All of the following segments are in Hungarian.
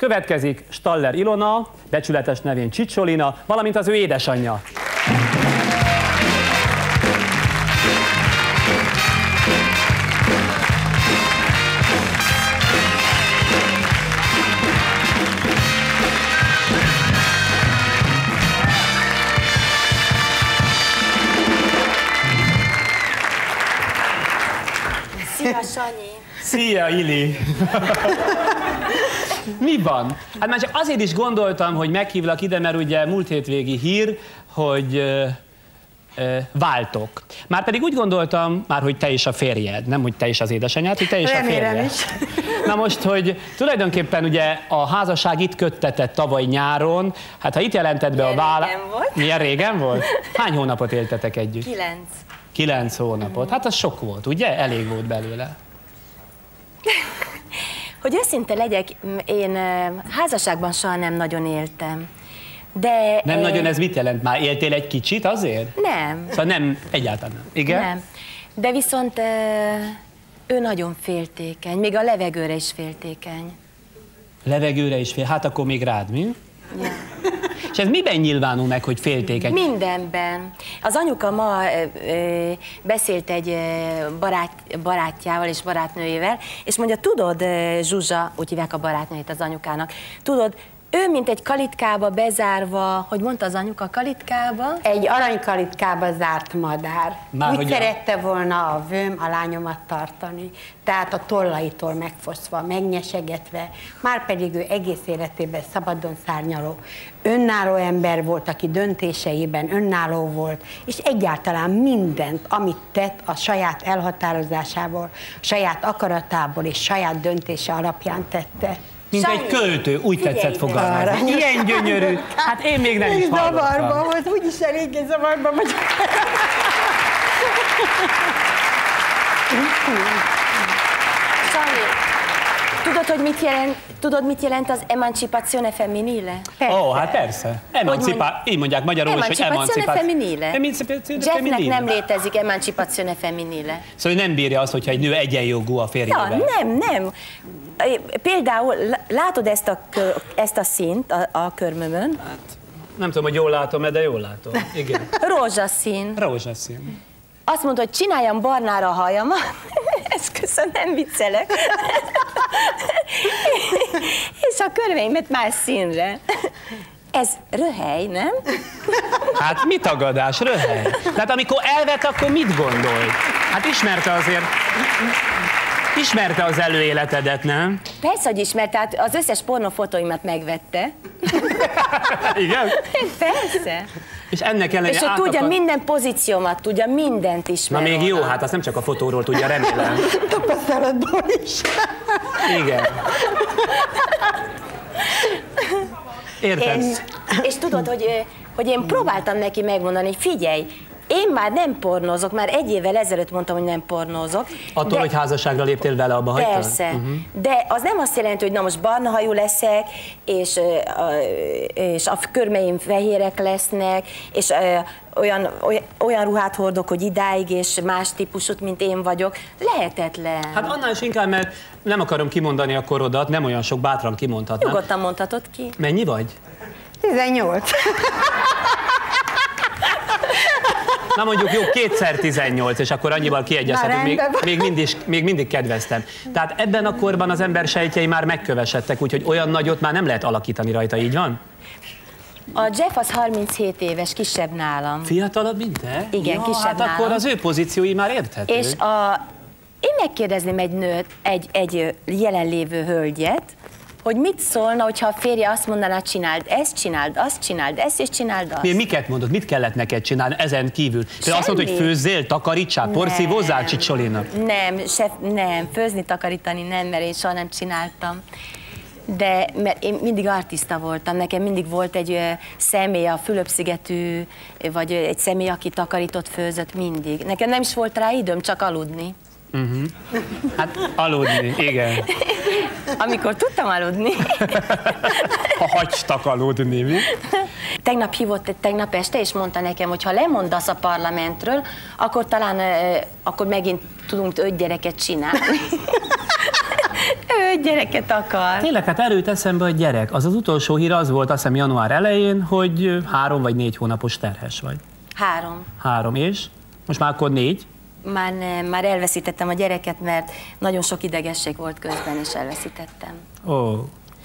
Következik Staller Ilona, becsületes nevén Csicsolina, valamint az ő édesanyja. Szia, Sanyi! Szia, Ili! Mi van? Hát már csak azért is gondoltam, hogy meghívlak ide, mert ugye múlt hétvégi hír, hogy váltok. Márpedig úgy gondoltam, hogy te is a férjed, nem hogy te is az édesanyád, hogy te is a férjed. Is. Na most, hogy tulajdonképpen ugye a házasság itt köttetett tavaly nyáron, hát ha itt jelentett be a vállalást... Milyen régen volt? Hány hónapot éltetek együtt? 9. 9 hónapot. Hát az sok volt, ugye? Elég volt belőle. Hogy őszinte legyek, én házasságban soha nem nagyon éltem. De... Nem nagyon, ez mit jelent? Már éltél egy kicsit azért? Nem. Szóval nem, egyáltalán nem. Igen? Nem. De viszont ő nagyon féltékeny, még a levegőre is féltékeny. Levegőre is fél? Hát akkor még rád, mi? Ja. És ez miben nyilvánul meg, hogy féltékeny? Mindenben. Az anyuka ma beszélt egy barátjával és barátnőjével, és mondja, tudod, Zsuzsa, úgy hívják a barátnőjét az anyukának, tudod, ő, mint egy kalitkába bezárva, hogy mondta az anyuka, kalitkába? Egy aranykalitkába zárt madár. Már úgy szerette volna a vőm a lányomat tartani. Tehát a tollaitól megfosztva, megnyesegetve, már pedig ő egész életében szabadon szárnyaló, önálló ember volt, aki döntéseiben önálló volt, és egyáltalán mindent, amit tett, a saját elhatározásából, saját akaratából és saját döntése alapján tette. Mint egy költő, úgy tetszett fogalmazni. Ilyen gyönyörű. Hát én még nem is hallottam. Zavarba volt, úgyis eléggé zavarba vagyok. Sanyi, tudod, mit jelent az emancipazione femminile? Ó, hát persze. Így mondják magyarul is, hogy emancipazione femminile. Emancipazione Jacknek femminile. nem létezik emancipazione femminile. Szóval nem bírja azt, hogyha egy nő egyenjogú a férjével. Ja, nem. Például látod ezt a színt a körmömön? Hát, nem tudom, hogy jól látom-e, de jól látom. Igen. Rózsaszín. Rózsaszín. Azt mondta, hogy csináljam barnára a hajamat. Ezt köszönöm, nem viccelek. És a körmeimet más színre. Ez röhely, nem? Hát mi tagadás, röhely? Tehát amikor elvet, akkor mit gondol? Hát ismerte az előéletedet, nem? Persze, hogy ismert, tehát az összes pornófotóimat megvette. Igen? Persze. És ennek ellenére és hogy tudja minden pozíciómat, tudja mindent ismer. Na még jó, hát azt nem csak a fotóról tudja, remélem. Tapasztalatból is. Igen. Érted? És tudod, hogy én próbáltam neki megmondani, hogy figyelj, én már nem pornózok, már 1 évvel ezelőtt mondtam, hogy nem pornózok. Attól, hogy házasságra léptél vele, abba hagytad? Persze, de az nem azt jelenti, hogy na most barna hajú leszek, és a körmeim fehérek lesznek, és olyan ruhát hordok, hogy idáig, és más típusút, mint én vagyok. Lehetetlen. Hát annál is inkább, mert nem akarom kimondani a korodat, nem olyan sok, bátran kimondhatnám. Nyugodtan mondhatod ki. Mennyi vagy? 18. Na mondjuk jó, 2x18, és akkor annyival kiegyezhetünk, még mindig kedveztem. Tehát ebben a korban az ember sejtjei már megkövesedtek, úgyhogy olyan nagyot már nem lehet alakítani rajta, így van? A Jeff az 37 éves, kisebb nálam. Fiatalabb, mint te? Igen, ja, kisebb hát nálam. akkor az ő pozíciói már érthető. És én megkérdezném egy nőt, egy jelenlévő hölgyet, hogy mit szólna, hogyha a férje azt mondaná, csináld ezt, csináld azt, csináld ezt, és csináld azt. Miket mondod? Mit kellett neked csinálni ezen kívül? Például azt mondod, hogy főzzél, takarítsál, porszívózzál, Csicsolina? Nem, főzni, takarítani nem, mert én soha nem csináltam. De mert én mindig artista voltam, nekem mindig volt egy személy a Fülöp-szigetű, vagy egy személy, aki takarított, főzött mindig. Nekem nem is volt rá időm, csak aludni. Hát aludni, igen. Amikor tudtam aludni. Ha hagytak aludni, mi? Tegnap hívott tegnap este, és mondta nekem, hogy ha lemondasz a parlamentről, akkor talán akkor megint tudunk 5 gyereket csinálni. Ő gyereket akar. Tényleg, hát erőt eszembe a gyerek. Az utolsó hír az volt, azt hiszem január elején, hogy 3 vagy 4 hónapos terhes vagy. 3. 3, és? Most már akkor 4? Már nem, már elveszítettem a gyereket, mert nagyon sok idegesség volt közben, és elveszítettem. Ó.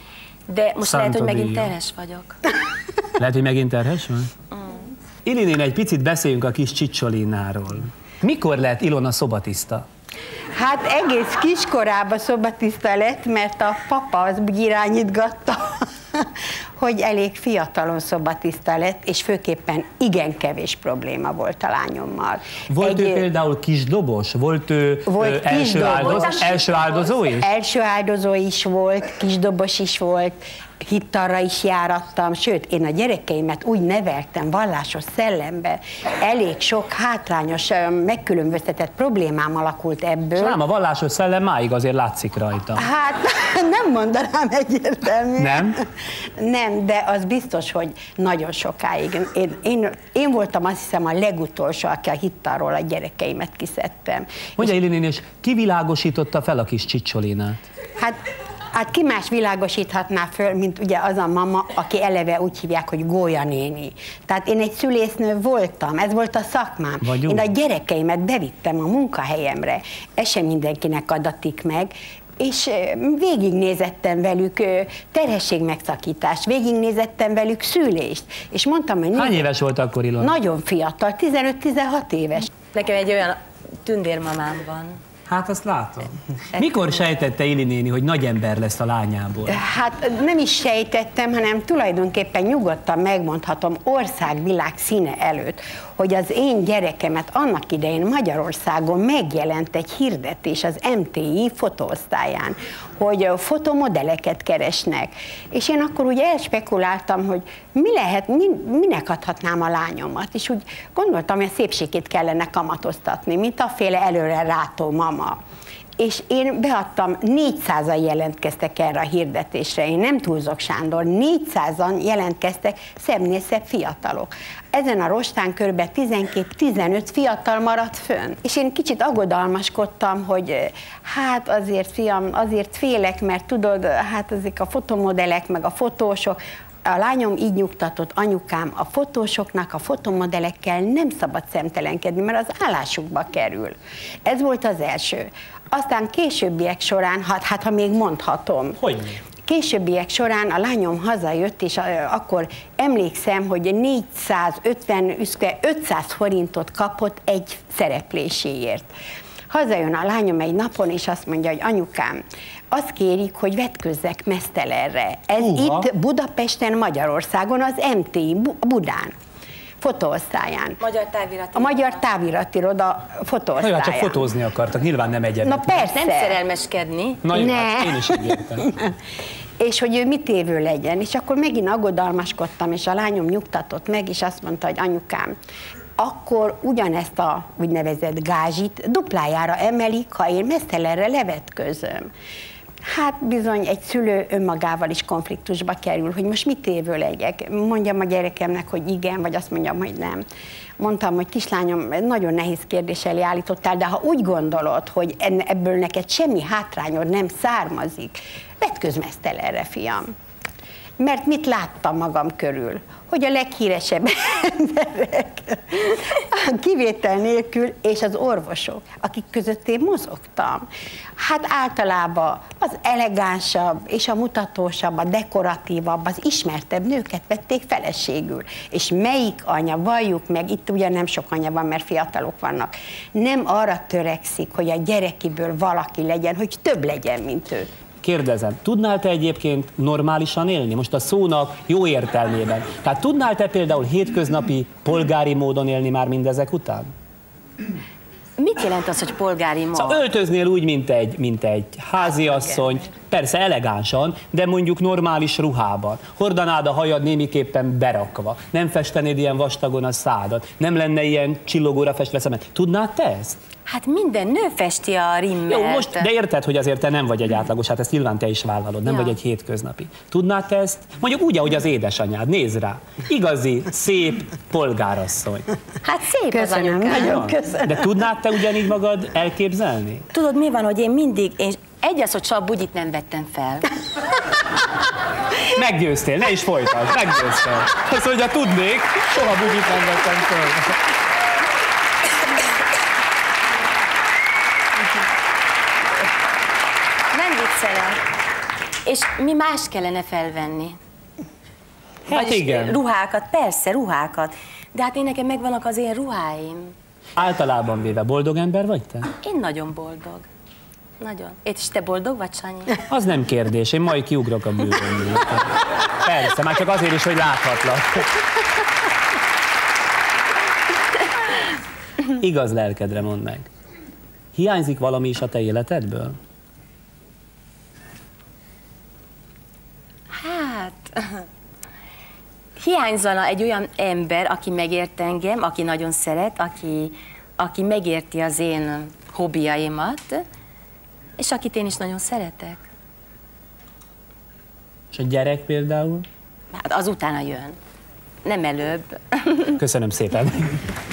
De most lehet, hogy megint terhes vagyok. Lehet, hogy megint terhes vagy? Ilinén, egy picit beszéljünk a kis Csicsolináról. Mikor lett Ilona szobatiszta? Hát egész kiskorában szobatiszta lett, mert a papa az úgy irányítgatta, hogy elég fiatalon szobatiszta lett, és főképpen igen kevés probléma volt a lányommal. Volt ő például kisdobos? Volt ő első áldozó is? Első áldozó is volt, kisdobos is volt, hittarra is járattam, sőt, én a gyerekeimet úgy neveltem vallásos szellembe, elég sok hátrányos, megkülönböztetett problémám alakult ebből. Nem, a vallásos szellem máig azért látszik rajta. Hát nem mondanám egyértelműen. Nem? Nem, de az biztos, hogy nagyon sokáig. Én voltam azt hiszem a legutolsó, aki a hittarról a gyerekeimet kiszedtem. Mondja, Ilin, és ki világosította fel a kis Csicsolinát? Hát ki más világosíthatná föl, mint ugye az a mama, aki eleve úgy hívják, hogy Gólya néni. Tehát én egy szülésznő voltam, ez volt a szakmám. Én a gyerekeimet bevittem a munkahelyemre, ez sem mindenkinek adatik meg, és végignézettem velük terhességmegszakítást, végignézettem velük szülést, és mondtam, hogy... Hány éves volt akkor Ilona? Nagyon fiatal, 15-16 éves. Nekem egy olyan tündérmamám van. Hát azt látom. Mikor sejtette Ili néni, hogy nagy ember lesz a lányából? Hát nem is sejtettem, hanem tulajdonképpen nyugodtan megmondhatom országvilág színe előtt, hogy az én gyerekemet annak idején Magyarországon megjelent egy hirdetés az MTI fotóosztályán, hogy fotomodelleket keresnek. És én akkor úgy elspekuláltam, hogy mi lehet, minek adhatnám a lányomat, és úgy gondoltam, hogy a szépségét kellene kamatoztatni, mint aféle előre rátó mama. És én beadtam, 400-an jelentkeztek erre a hirdetésre, én nem túlzok, Sándor, 400-an jelentkeztek, szebbnél szebb fiatalok. Ezen a rostán kb. 12-15 fiatal maradt fönn. És én kicsit aggodalmaskodtam, hogy hát azért fiam, azért félek, mert tudod, hát ezek a fotomodellek, meg a fotósok. A lányom így nyugtatott, anyukám, a fotósoknak, a fotomodellekkel nem szabad szemtelenkedni, mert az állásukba kerül. Ez volt az első. Aztán későbbiek során, hát ha még mondhatom. Hogy? Későbbiek során a lányom hazajött, és akkor emlékszem, hogy 450-500 forintot kapott egy szerepléséért. Hazajön a lányom egy napon, és azt mondja, hogy anyukám, azt kérik, hogy vetközzek Mesztelerre. Ez itt Budapesten, Magyarországon, az MTI Budán. Fotóosztályán. A Magyar Táviratiroda fotóosztályán. Nagyon csak fotózni akartak, nyilván nem egyedet. Na persze. Nem szerelmeskedni. Na jó, hát én is így értem. És hogy ő mit évő legyen. És akkor megint aggodalmaskodtam, és a lányom nyugtatott meg, és azt mondta, hogy anyukám, akkor ugyanezt a úgynevezett gázsit duplájára emelik, ha én Mesztelerre levetközöm. Hát bizony egy szülő önmagával is konfliktusba kerül, hogy most mit évő legyek. Mondjam a gyerekemnek, hogy igen, vagy azt mondjam, hogy nem. Mondtam, hogy kislányom, nagyon nehéz kérdés elé állítottál, de ha úgy gondolod, hogy ebből neked semmi hátrányod nem származik, vetközz Mesztelerre, fiam. Mert mit láttam magam körül? Hogy a leghíresebb emberek, kivétel nélkül, és az orvosok, akik között én mozogtam, hát általában az elegánsabb, és a mutatósabb, a dekoratívabb, az ismertebb nőket vették feleségül. És melyik anya, valljuk meg, itt ugyan nem sok anya van, mert fiatalok vannak, nem arra törekszik, hogy a gyerekiből valaki legyen, hogy több legyen, mint ő. Kérdezem, tudnál te egyébként normálisan élni? Most a szónak jó értelmében. Tehát tudnál te például hétköznapi, polgári módon élni már mindezek után? Mit jelent az, hogy polgári mód? Szóval öltöznél úgy, mint egy háziasszony, persze elegánsan, de mondjuk normális ruhában. Hordanád a hajad némiképpen berakva, nem festenéd ilyen vastagon a szádat, nem lenne ilyen csillogóra festve szemed. Tudnád te ezt? Hát minden nő festi a rimmelt. Jó, most, de érted, hogy azért te nem vagy egy átlagos, hát ezt nyilván te is vállalod, nem vagy egy hétköznapi. Tudnád te ezt? Mondjuk úgy, ahogy az édesanyád, nézd rá. Igazi, szép polgárasszony. Hát szép. Köszönöm, az anyukám. nagyon köszönöm. De tudnád te ugyanígy magad elképzelni? Tudod, mi van, hogy én Egy az, hogy soha bugyit nem vettem fel. Meggyőztél, ne is folytasd, meggyőztél. Azt mondja, tudnék, soha bugyit nem vettem fel. Nem viccelek. És mi más kellene felvenni? Hát igen. Ruhákat, persze, ruhákat. De hát én nekem megvannak az én ruháim. Általában véve boldog ember vagy te? Én nagyon boldog. Nagyon. És te boldog vagy, Sanyi? Az nem kérdés, én majd kiugrok a bőrömről. Persze, már csak azért is, hogy láthatlak. Igaz lelkedre, mondd meg. Hiányzik valami is a te életedből? Hát... Hiányzana egy olyan ember, aki megért engem, aki nagyon szeret, aki megérti az én hobbiaimat, és akit én is nagyon szeretek. És a gyerek például? Hát az utána jön. Nem előbb. Köszönöm szépen.